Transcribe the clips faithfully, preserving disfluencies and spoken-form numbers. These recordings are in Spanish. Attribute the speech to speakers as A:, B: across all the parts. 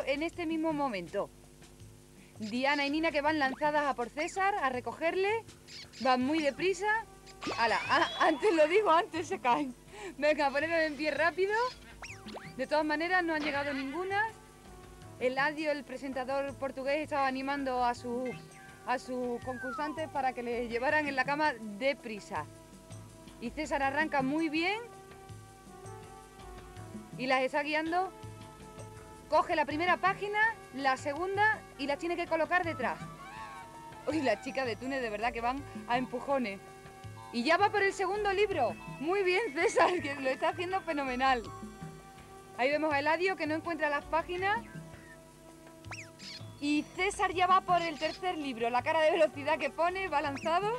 A: en este mismo momento. Diana y Nina que van lanzadas a por César, a recogerle. Van muy deprisa. ¡Hala! Ah, antes lo digo, antes se caen. Venga, ponedme en pie rápido. De todas maneras, no han llegado ninguna. Eladio, el presentador portugués, estaba animando a su... a sus concursantes para que le llevaran en la cama deprisa. Y César arranca muy bien y las está guiando. Coge la primera página, la segunda y la tiene que colocar detrás. Uy, las chicas de Túnez de verdad que van a empujones. Y ya va por el segundo libro. Muy bien, César, que lo está haciendo fenomenal. Ahí vemos a Eladio que no encuentra las páginas. Y César ya va por el tercer libro. La cara de velocidad que pone, va lanzado.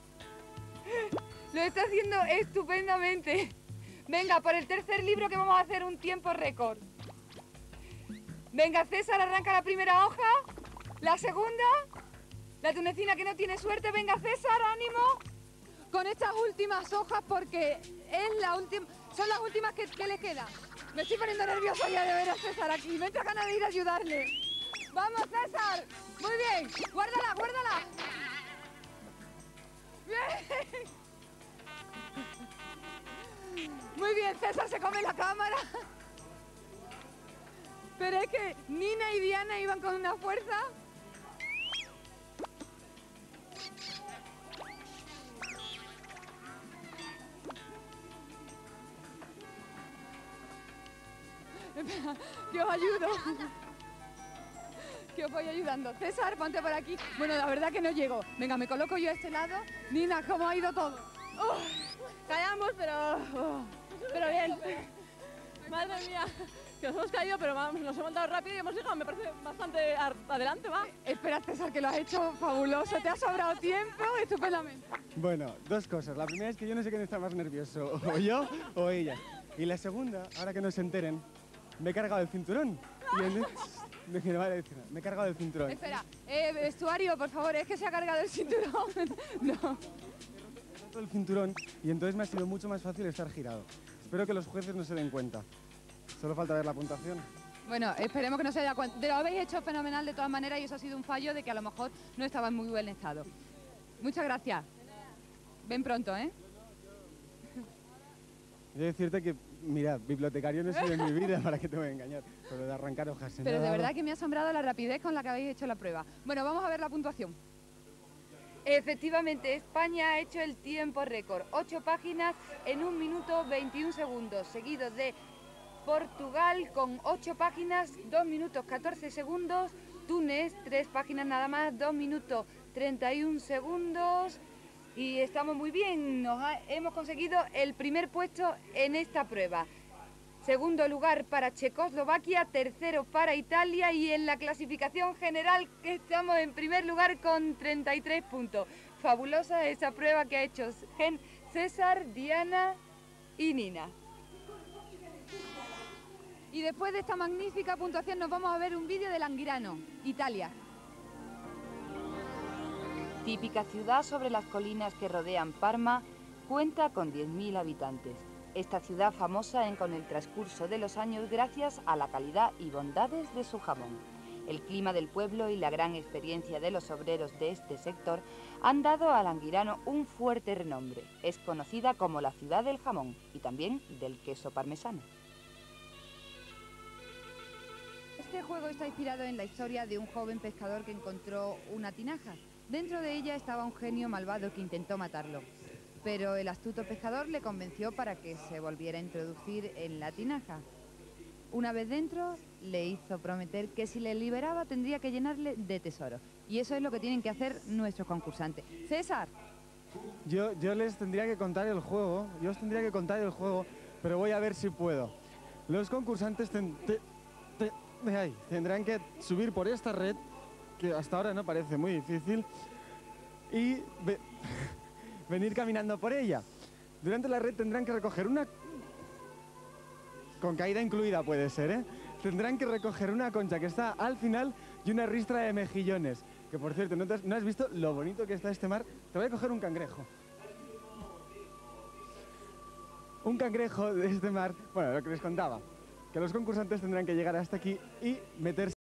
A: Lo está haciendo estupendamente. Venga, por el tercer libro que vamos a hacer un tiempo récord. Venga, César, arranca la primera hoja. La segunda. La tunecina que no tiene suerte. Venga, César, ánimo. Con estas últimas hojas porque es la última, son las últimas que, que le quedan. Me estoy poniendo nerviosa ya de ver a César aquí. Me entra ganas de ir a ayudarle. ¡Vamos, César! ¡Muy bien! ¡Guárdala, guárdala! ¡Bien! Muy bien, César se come la cámara. Pero es que Nina y Diana iban con una fuerza. Que os ayudo. Que os voy ayudando. César, ponte por aquí. Bueno, la verdad que no llego. Venga, me coloco yo a este lado. Nina, ¿cómo ha ido todo?
B: Oh, callamos, pero... Oh, pero bien. Madre mía, que nos hemos caído, pero vamos, nos hemos dado rápido y hemos llegado, me parece, bastante adelante, va.
A: Espera, César, que lo has hecho fabuloso. Te ha sobrado tiempo, estupendamente.
C: Bueno, dos cosas. La primera es que yo no sé quién está más nervioso, o yo o ella. Y la segunda, ahora que no se enteren, me he cargado el cinturón. Y en... Me, vale, me he cargado el cinturón.
A: Espera, eh, vestuario, por favor, es que se ha cargado el cinturón. No.
C: He roto el cinturón y entonces me ha sido mucho más fácil estar girado. Espero que los jueces no se den cuenta. Solo falta ver la puntuación.
A: Bueno, esperemos que no se haya cuenta. Lo habéis hecho fenomenal de todas maneras y eso ha sido un fallo de que a lo mejor no estaba en muy buen estado. Muchas gracias. Ven pronto, ¿eh?
C: Yo decirte que, mira, bibliotecario no soy en mi vida, para que te voy a engañar. Pero de arrancar hojas.
A: Pero de verdad que me ha asombrado la rapidez con la que habéis hecho la prueba. Bueno, vamos a ver la puntuación. Efectivamente, España ha hecho el tiempo récord. Ocho páginas en un minuto veintiún segundos, seguido de Portugal con ocho páginas, dos minutos catorce segundos. Túnez, tres páginas nada más, dos minutos treinta y un segundos. Y estamos muy bien, nos ha, hemos conseguido el primer puesto en esta prueba. Segundo lugar para Checoslovaquia, tercero para Italia y en la clasificación general estamos en primer lugar con treinta y tres puntos. Fabulosa esa prueba que ha hecho César, Diana y Nina. Y después de esta magnífica puntuación nos vamos a ver un vídeo de Languirano, Italia.
D: Típica ciudad sobre las colinas que rodean Parma, cuenta con diez mil habitantes. Esta ciudad famosa en con el transcurso de los años gracias a la calidad y bondades de su jamón. El clima del pueblo y la gran experiencia de los obreros de este sector han dado a Languirano un fuerte renombre. Es conocida como la ciudad del jamón y también del queso parmesano.
A: Este juego está inspirado en la historia de un joven pescador que encontró una tinaja. Dentro de ella estaba un genio malvado que intentó matarlo, pero el astuto pescador le convenció para que se volviera a introducir en la tinaja. Una vez dentro, le hizo prometer que si le liberaba tendría que llenarle de tesoros. Y eso es lo que tienen que hacer nuestros concursantes. César.
C: Yo, yo les tendría que contar el juego, yo os tendría que contar el juego, pero voy a ver si puedo. Los concursantes ten, te, te, te, ay, tendrán que subir por esta red, que hasta ahora no parece muy difícil, y ve, venir caminando por ella. Durante la red tendrán que recoger una... con caída incluida puede ser, ¿eh? Tendrán que recoger una concha que está al final y una ristra de mejillones. Que por cierto, ¿no, te has, ¿no has visto lo bonito que está este mar? Te voy a coger un cangrejo. Un cangrejo de este mar, bueno, lo que les contaba, que los concursantes tendrán que llegar hasta aquí y meterse